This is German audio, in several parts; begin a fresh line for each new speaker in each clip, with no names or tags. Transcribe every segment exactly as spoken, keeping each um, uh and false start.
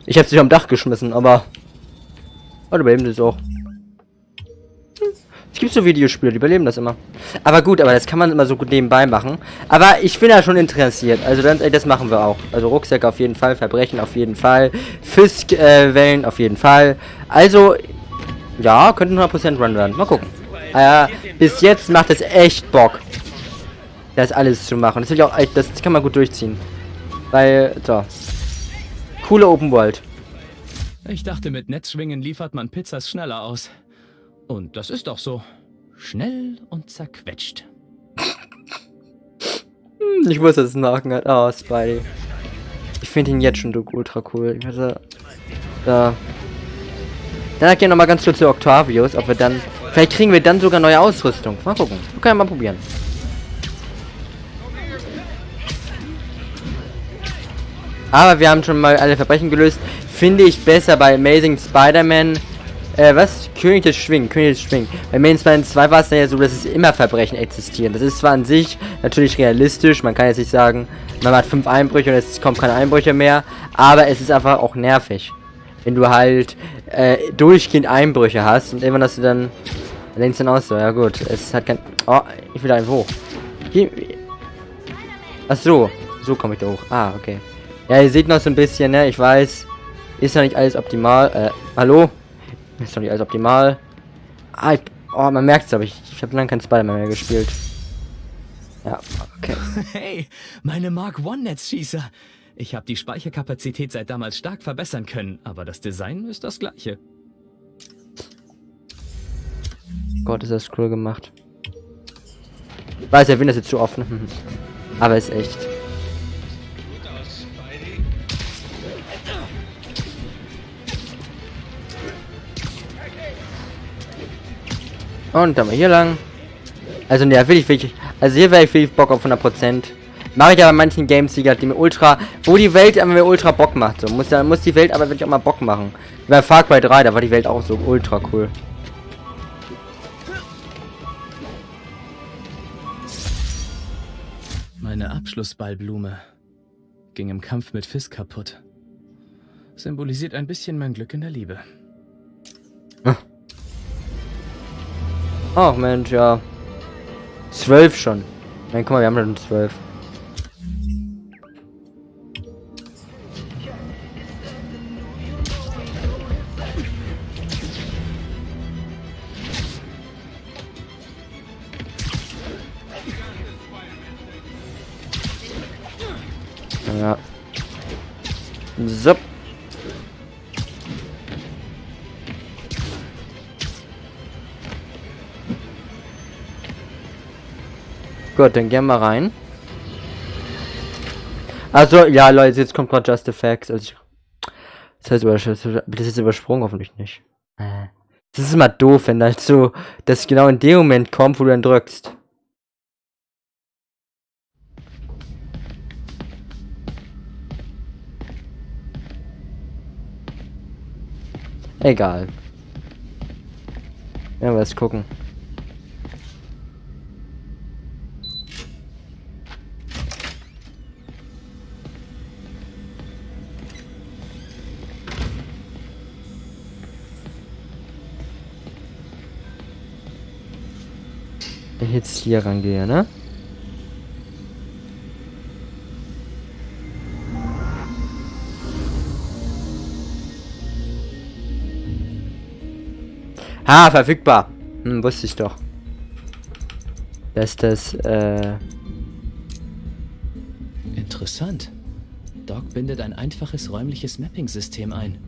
Ich hätte sie am Dach geschmissen, aber... Oh, überleben sie es auch. Es gibt so Videospiele, die überleben das immer. Aber gut, aber das kann man immer so gut nebenbei machen. Aber ich bin ja schon interessiert. Also dann, das machen wir auch. Also Rucksäcke auf jeden Fall, Verbrechen auf jeden Fall, Fisk-Wellen äh, auf jeden Fall. Also, ja, könnte hundert Prozent Run werden. Mal gucken. Äh, bis jetzt macht es echt Bock, das alles zu machen. Das will ich auch echt, das kann man gut durchziehen. Weil, so. Coole Open World.
Ich dachte, mit Netzschwingen liefert man Pizzas schneller aus. Und das ist auch so. Schnell und zerquetscht.
Hm, ich wusste, dass es einen Haken hat. Oh, Spidey. Ich finde ihn jetzt schon ultra cool. Ich hatte, da. Dann hat ja nochmal ganz kurz zu Octavius, ob wir dann... Vielleicht kriegen wir dann sogar neue Ausrüstung. Mal gucken. Wir können ja mal probieren. Aber wir haben schon mal alle Verbrechen gelöst. Finde ich besser bei Amazing Spider-Man. Äh, was? König des Schwingen. König des Schwingen. Bei Amazing Spider-Man zwei war es dann ja so, dass es immer Verbrechen existieren. Das ist zwar an sich natürlich realistisch. Man kann jetzt nicht sagen, man hat fünf Einbrüche und es kommt keine Einbrüche mehr. Aber es ist einfach auch nervig. Wenn du halt äh, durchgehend Einbrüche hast und irgendwann hast du dann... Dann denkst du dann auch so, ja gut, es hat kein... Oh, ich will da einfach hoch. Hier... Ach so. So komme ich da hoch. Ah, okay. Ja, ihr seht noch so ein bisschen, ne? Ich weiß, ist noch nicht alles optimal. Äh, hallo? Ist noch nicht alles optimal. Ah, ich, oh, man merkt es, aber ich, ich habe lange kein Spider-Man mehr gespielt. Ja, okay.
Hey, meine Mark One Netzschießer. Ich habe die Speicherkapazität seit damals stark verbessern können, aber das Design ist das gleiche.
Gott, ist das cool gemacht. Ich weiß, er will das jetzt zu offen. Aber ist echt. Und dann mal hier lang. Also ne, will ich wirklich. Also hier wäre ich wirklich Bock auf hundert Prozent. Mache ich aber in manchen Games, die mir ultra. Wo die Welt aber mir ultra Bock macht. So muss, dann muss die Welt aber wirklich auch mal Bock machen. Wie bei Far Cry drei, da war die Welt auch so ultra cool.
Meine Abschlussballblume ging im Kampf mit Fisk kaputt. Symbolisiert ein bisschen mein Glück in der Liebe.
Ach Mensch, ja. Zwölf schon. Nein, guck mal, wir haben schon zwölf. Ja. So. Gut, dann gehen wir rein. Also, ja, Leute, jetzt kommt gerade Just Effects. Also ich, das heißt, das ist übersprungen, hoffentlich nicht. Das ist immer doof, wenn halt so, das genau in dem Moment kommt, wo du dann drückst. Egal. Ja, was gucken. Wenn ich jetzt hier rangehe, ne? Ah, verfügbar. Hm, wusste ich doch. Dass das, äh...
Interessant. Doc bindet ein einfaches räumliches Mapping-System ein.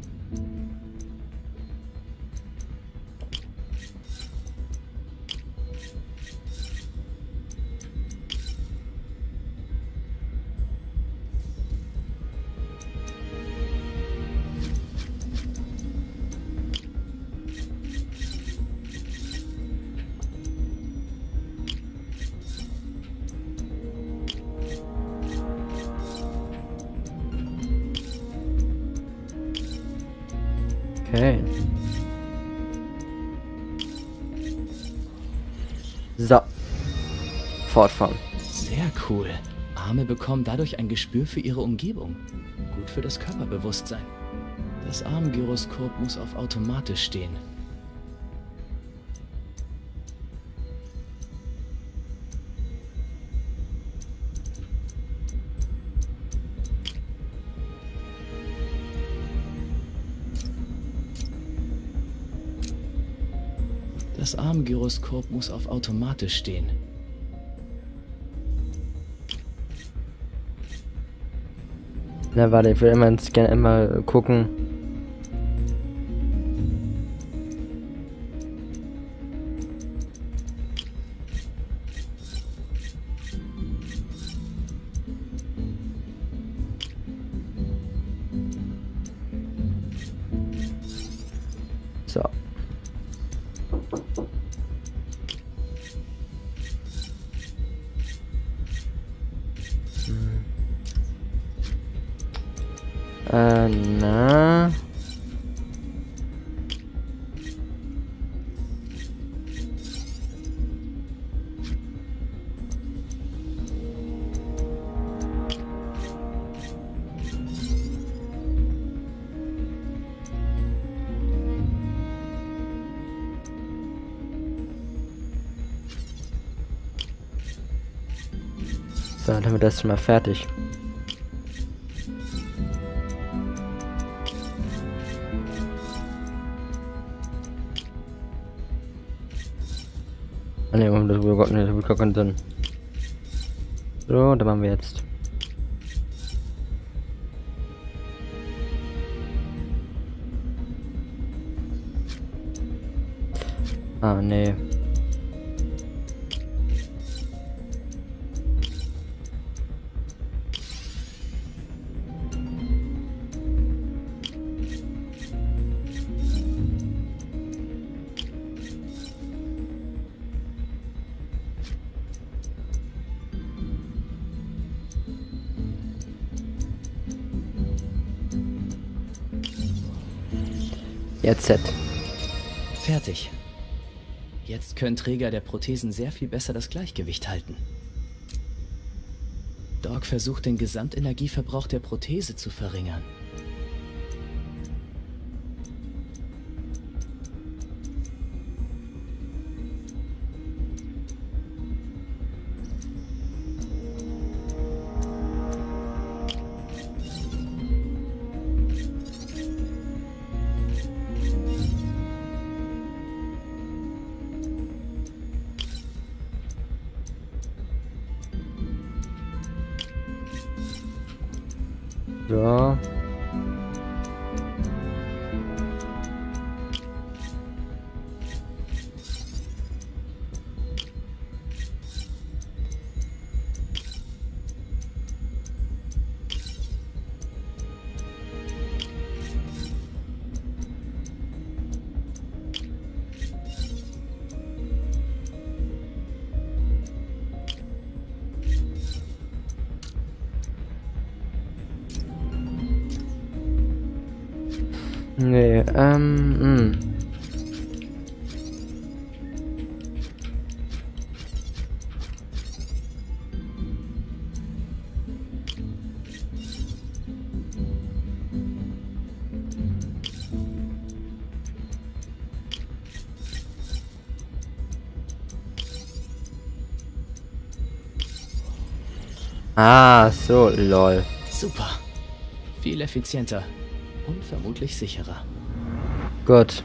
Okay. So. Fortfahren.
Sehr cool. Arme bekommen dadurch ein Gespür für ihre Umgebung. Gut für das Körperbewusstsein. Das Armgyroskop muss auf automatisch stehen. Das Armgyroskop muss auf automatisch stehen.
Na warte, ich will immer gerne immer gucken. So. Hm. Äh, na. So, dann haben wir das schon mal fertig. Ah ne, das wird Gott, ne, das wird gar keinen Sinn. So, da machen wir jetzt. Ah, nee. Jetzt set.
Fertig. Jetzt können Träger der Prothesen sehr viel besser das Gleichgewicht halten. Doc versucht, den Gesamtenergieverbrauch der Prothese zu verringern.
So. Nee, ähm, mh. Ah, so, lol.
Super. Viel effizienter. Und vermutlich sicherer.
Gut.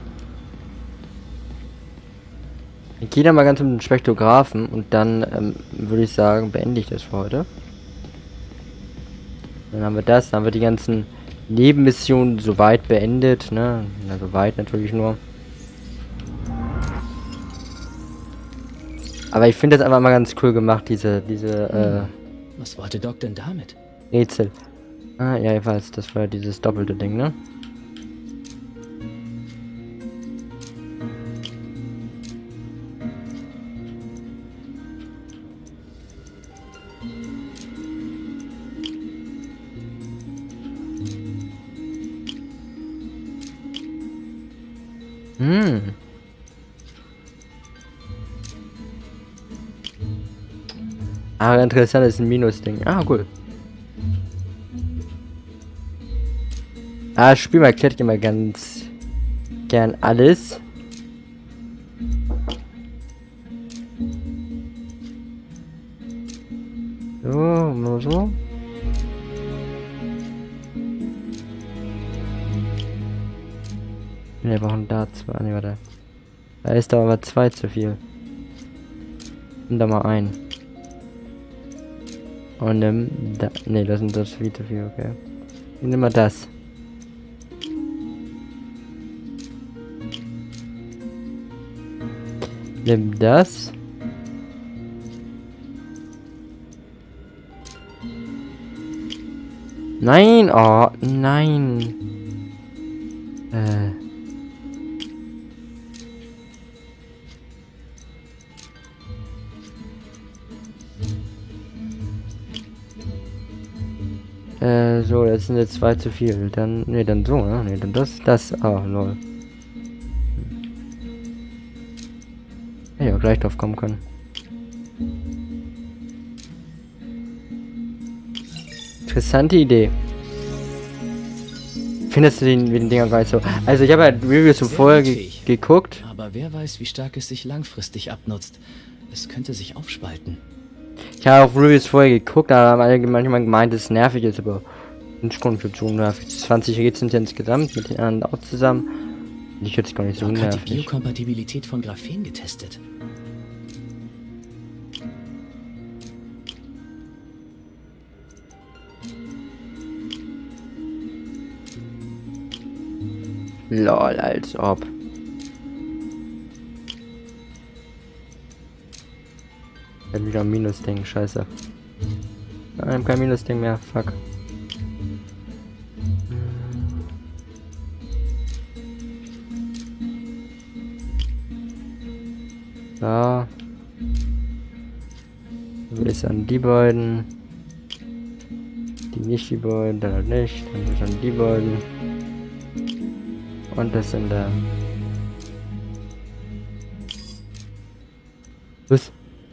Ich gehe dann mal ganz um den Spektrographen und dann ähm, würde ich sagen, beende ich das für heute. Dann haben wir das, dann haben wir die ganzen Nebenmissionen soweit beendet, ne? Na, soweit natürlich nur. Aber ich finde das einfach mal ganz cool gemacht, diese, diese,
Hm.
äh,
Was wollte Doc denn damit?
Rätsel. Ah, ja, ich weiß, das war dieses doppelte Ding, ne? Hm. Ah, interessant, das ist ein Minus-Ding. Ah, cool. Ah, Spiel erklärt immer ganz gern alles. So, nur so. Wir brauchen da zwei. Ne, warte. Da ist aber zwei zu viel. Nimm da mal ein. Und nimm da. Ne, das sind das viel zu viel, okay. Nimm mal das. Nimm das. Nein, oh, nein. Äh. Äh, so, jetzt sind jetzt zwei zu viel. Dann, ne, dann so, ne? Ne, dann das, das. Ah, oh, lol. Hätte ja gleich drauf kommen können. Interessante Idee. Findest du den, den Dinger gar nicht so? Also ich habe halt Reviews zum vorher ge geguckt.
Aber wer weiß, wie stark es sich langfristig abnutzt. Es könnte sich aufspalten.
Ich habe auch Reviews vorher geguckt, da haben alle manchmal gemeint, dass es nervig ist, aber nicht schon nervig. zwanzig Rätsel sind ja insgesamt mit den anderen auch zusammen. Ich hätte es gar nicht so nervig.
Die Biokompatibilität von Graphen getestet.
Lol, als ob. Dann wieder ein Minus-Ding, scheiße. Nein, kein Minus-Ding mehr, fuck. So. Du bist an die beiden. Die nicht die beiden, dann halt nicht. Dann bist an die beiden. Und das sind da. Was?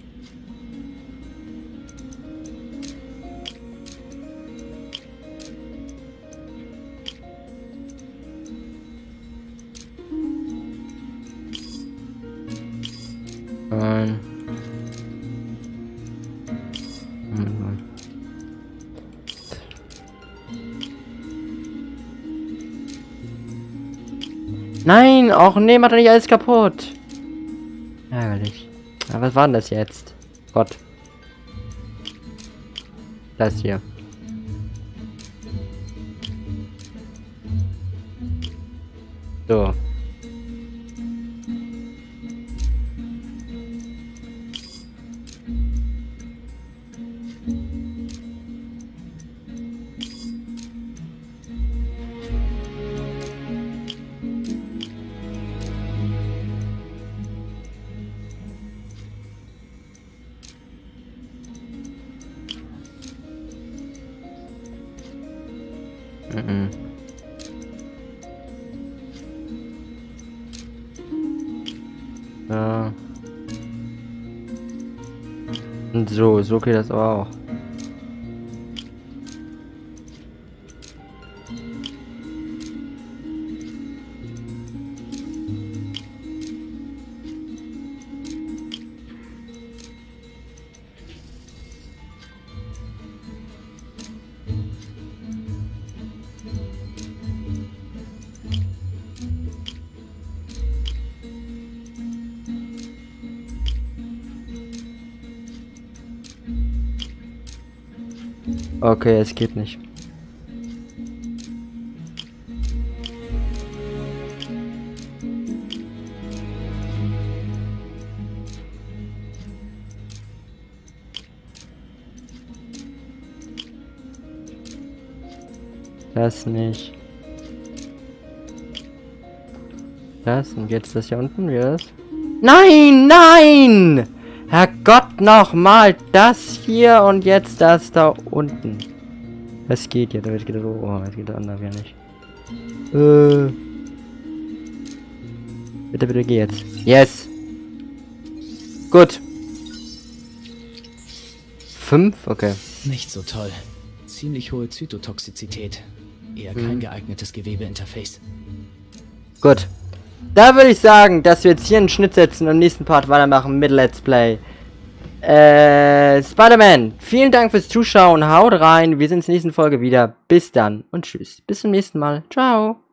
Nein. Nein, auch nee, macht doch nicht alles kaputt. Ärgerlich. Aber was war denn das jetzt? Gott. Das hier. So. Mhm. Ja. Und so, so geht das aber auch. Okay, es geht nicht. Das nicht. Das und jetzt das hier unten, wie das? Nein, nein! Herrgott, nochmal das hier und jetzt das da unten. Das geht jetzt, das geht so. Oh, das geht anders ja nicht. Äh. Bitte, bitte, geh jetzt. Yes! Gut. Fünf? Okay.
Nicht so toll. Ziemlich hohe Zytotoxizität. Eher kein geeignetes Gewebeinterface.
Gut. Da würde ich sagen, dass wir jetzt hier einen Schnitt setzen und im nächsten Part weitermachen mit Let's Play. Äh, Spider-Man, vielen Dank fürs Zuschauen. Haut rein. Wir sehen uns in der nächsten Folge wieder. Bis dann und tschüss. Bis zum nächsten Mal. Ciao.